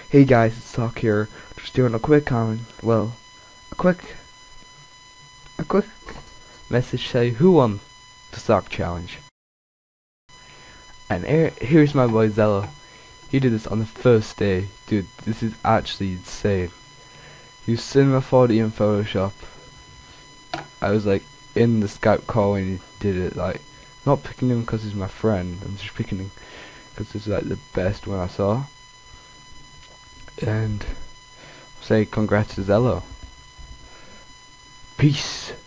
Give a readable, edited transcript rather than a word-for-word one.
Hey guys, it's Sock here. Just doing a quick comment. Well, a quick message to tell you who won the Sock Challenge. And here's my boy Zelo. He did this on the first day. Dude, this is actually insane. He was Cinema 4D in Photoshop. I was like in the Skype call when he did it. Like, not picking him because he's my friend. I'm just picking him because this is like the best one I saw. And say congrats to Zelo. Peace.